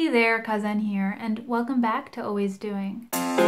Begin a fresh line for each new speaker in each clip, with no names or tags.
Hey there, Kazen here, and welcome back to Always Doing.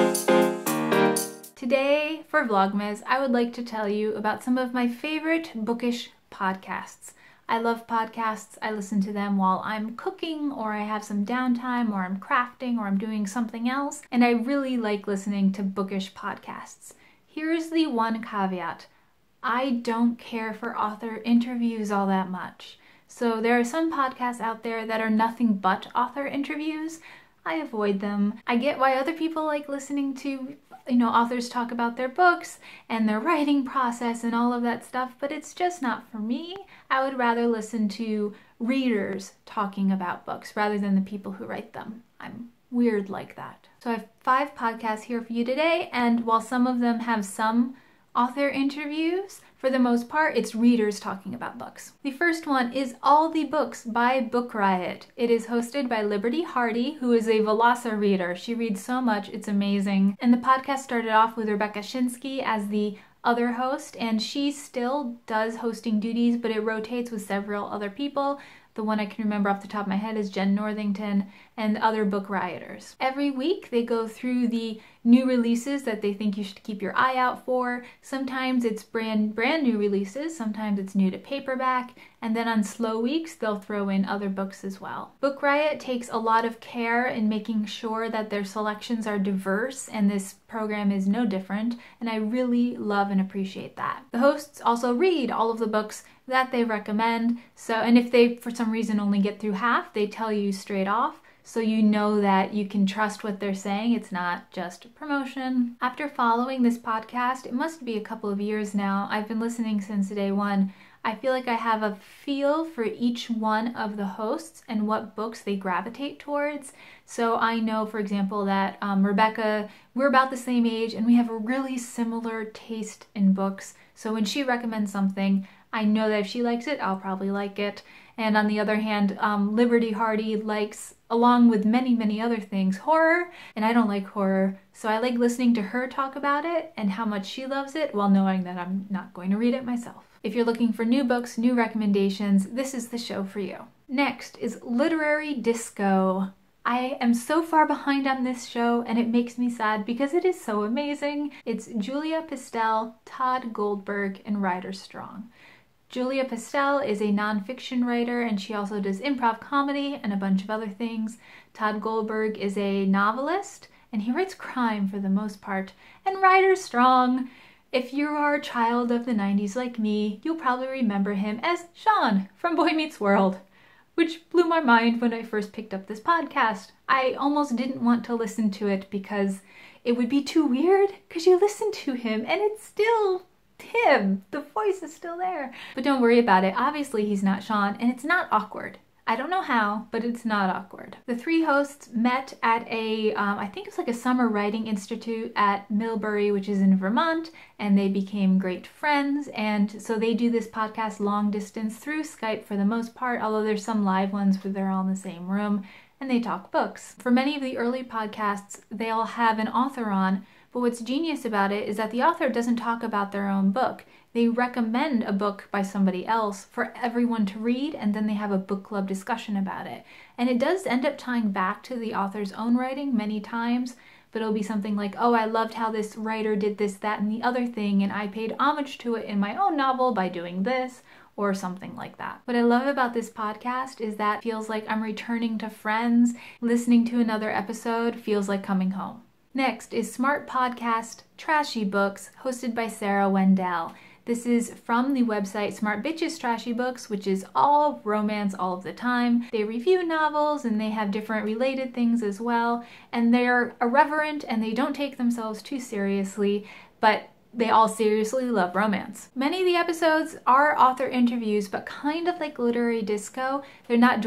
Today, for Vlogmas, I would like to tell you about some of my favorite bookish podcasts. I love podcasts. I listen to them while I'm cooking, or I have some downtime, or I'm crafting, or I'm doing something else, and I really like listening to bookish podcasts. Here's the one caveat. I don't care for author interviews all that much. So there are some podcasts out there that are nothing but author interviews. I avoid them. I get why other people like listening to, authors talk about their books and their writing process and all of that stuff, but it's just not for me. I would rather listen to readers talking about books rather than the people who write them. I'm weird like that. So I have 5 podcasts here for you today, and while some of them have some author interviews, for the most part, it's readers talking about books. The first one is All the Books by Book Riot. It is hosted by Liberty Hardy, who is a Velasa reader. She reads so much, it's amazing. And the podcast started off with Rebecca Shinsky as the other host, and she still does hosting duties, but it rotates with several other people. The one I can remember off the top of my head is Jen Northington and other book rioters. Every week they go through the new releases that they think you should keep your eye out for. Sometimes it's brand new releases, sometimes it's new to paperback, and then on slow weeks they'll throw in other books as well. Book Riot takes a lot of care in making sure that their selections are diverse, and this program is no different, and I really love and appreciate that. The hosts also read all of the books that they recommend, and if they for some reason only get through half, they tell you straight off, so you know that you can trust what they're saying. It's not just promotion. After following this podcast, it must be a couple of years now, I've been listening since day one, I feel like I have a feel for each one of the hosts and what books they gravitate towards. So I know, for example, that Rebecca, we're about the same age and we have a really similar taste in books. So when she recommends something, I know that if she likes it, I'll probably like it. And on the other hand, Liberty Hardy likes, along with many other things, horror, and I don't like horror. So I like listening to her talk about it and how much she loves it while knowing that I'm not going to read it myself. If you're looking for new books, new recommendations, this is the show for you. Next is Literary Disco. I am so far behind on this show and it makes me sad because it is so amazing. It's Julia Pistel, Todd Goldberg, and Ryder Strong. Julia Pistel is a nonfiction writer and she also does improv comedy and a bunch of other things. Todd Goldberg is a novelist and he writes crime for the most part. And Ryder Strong, if you are a child of the 90s like me, you'll probably remember him as Sean from Boy Meets World, which blew my mind when I first picked up this podcast. I almost didn't want to listen to it because it would be too weird, because you listen to him and it's still him. The voice is still there. But don't worry about it. Obviously he's not Sean and it's not awkward. I don't know how, but it's not awkward. The 3 hosts met at I think it's like a summer writing institute at Millbury, which is in Vermont, and they became great friends. And so they do this podcast long distance through Skype for the most part, although there's some live ones where they're all in the same room and they talk books. For many of the early podcasts, they'll have an author on, but what's genius about it is that the author doesn't talk about their own book. They recommend a book by somebody else for everyone to read, and then they have a book club discussion about it. And it does end up tying back to the author's own writing many times, but it'll be something like, oh, I loved how this writer did this, that, and the other thing, and I paid homage to it in my own novel by doing this, or something like that. What I love about this podcast is that it feels like I'm returning to friends. Listening to another episode feels like coming home. Next is Smart Podcast Trashy Books, hosted by Sarah Wendell. This is from the website Smart Bitches Trashy Books, which is all romance all of the time. They review novels and they have different related things as well. And they're irreverent and they don't take themselves too seriously, but they all seriously love romance. Many of the episodes are author interviews, but kind of like Literary Disco, they're not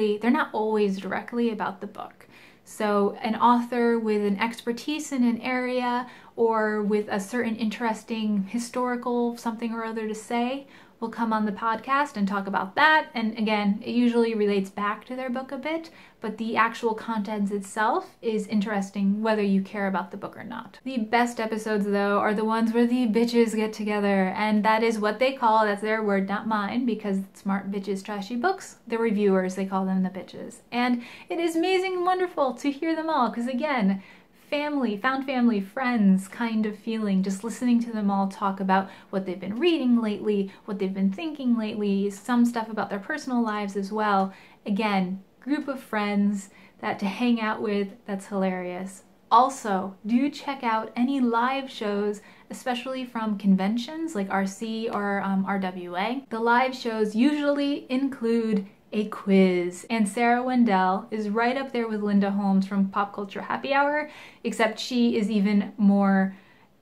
always directly about the book. So an author with an expertise in an area or with a certain interesting historical something or other to say will come on the podcast and talk about that. And again, it usually relates back to their book a bit, but the actual content itself is interesting whether you care about the book or not. The best episodes, though, are the ones where the bitches get together, and that is what they call, that's their word, not mine, because smart bitches, trashy books, the reviewers, they call them the bitches. And it is amazing and wonderful to hear them all, because again, family, found family, friends kind of feeling, just listening to them all talk about what they've been reading lately, what they've been thinking lately, some stuff about their personal lives as well. Again, group of friends that to hang out with, that's hilarious. Also, do check out any live shows, especially from conventions like RC or RWA. The live shows usually include a quiz, and Sarah Wendell is right up there with Linda Holmes from Pop Culture Happy Hour, except she is even more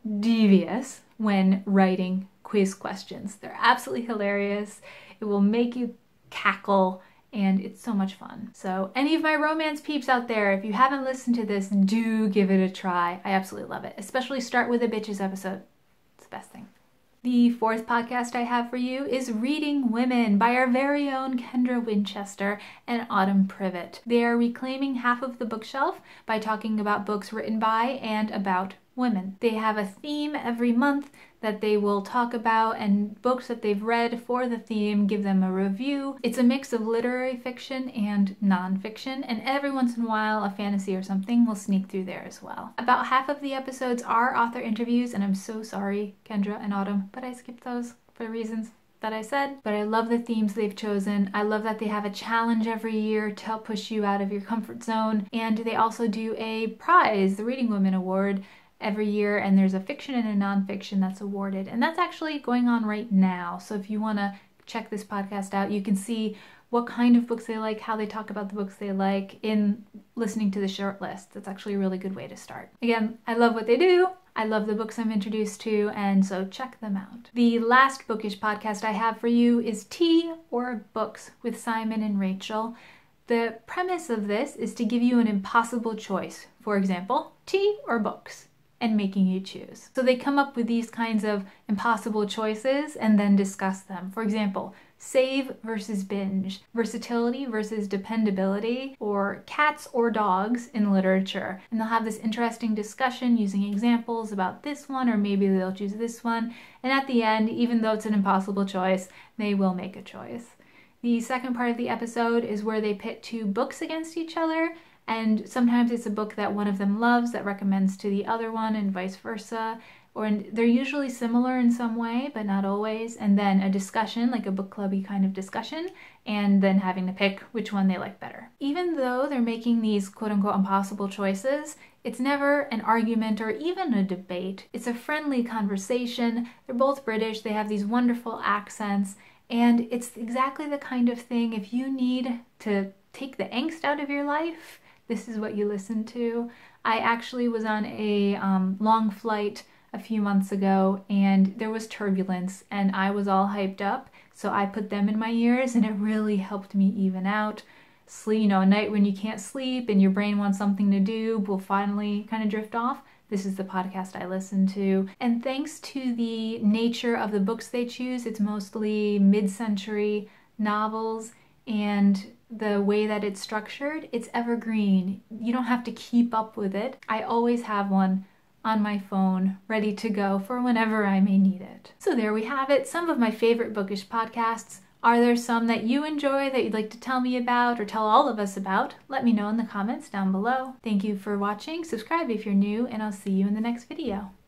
devious when writing quiz questions. They're absolutely hilarious. It will make you cackle, and it's so much fun. So any of my romance peeps out there, if you haven't listened to this, do give it a try. I absolutely love it. Especially start with a bitches episode. It's the best thing. The fourth podcast I have for you is Reading Women by our very own Kendra Winchester and Autumn Privet. They are reclaiming half of the bookshelf by talking about books written by and about women. They have a theme every month that they will talk about, and books that they've read for the theme, give them a review. It's a mix of literary fiction and nonfiction, and every once in a while a fantasy or something will sneak through there as well. About half of the episodes are author interviews, and I'm so sorry, Kendra and Autumn, but I skipped those for reasons that I said. But I love the themes they've chosen. I love that they have a challenge every year to help push you out of your comfort zone, and they also do a prize, the Reading Women Award, every year, and there's a fiction and a nonfiction that's awarded, and that's actually going on right now. So if you want to check this podcast out, you can see what kind of books they like, how they talk about the books they like in listening to the short list. That's actually a really good way to start. Again, I love what they do. I love the books I'm introduced to, and so check them out. The last Bookish podcast I have for you is Tea or Books with Simon and Rachel. The premise of this is to give you an impossible choice. For example, tea or books, and making you choose. So they come up with these kinds of impossible choices and then discuss them. For example, save versus binge, versatility versus dependability, or cats or dogs in literature. And they'll have this interesting discussion using examples about this one, or maybe they'll choose this one. And at the end, even though it's an impossible choice, they will make a choice. The second part of the episode is where they pit two books against each other, and sometimes it's a book that one of them loves that recommends to the other one, and vice versa. Or they're usually similar in some way, but not always. And then a discussion, like a book clubby kind of discussion, and then having to pick which one they like better. Even though they're making these quote-unquote impossible choices, it's never an argument or even a debate. It's a friendly conversation. They're both British. They have these wonderful accents, and it's exactly the kind of thing, if you need to take the angst out of your life, this is what you listen to. I actually was on a long flight a few months ago, and there was turbulence, and I was all hyped up, so I put them in my ears, and it really helped me even out. Sleep, a night when you can't sleep and your brain wants something to do, will finally kind of drift off. This is the podcast I listen to. And thanks to the nature of the books they choose, it's mostly mid-century novels, and the way that it's structured, it's evergreen. You don't have to keep up with it. I always have one on my phone ready to go for whenever I may need it. So there we have it, some of my favorite bookish podcasts. Are there some that you enjoy that you'd like to tell me about or tell all of us about? Let me know in the comments down below. Thank you for watching. Subscribe if you're new, and I'll see you in the next video.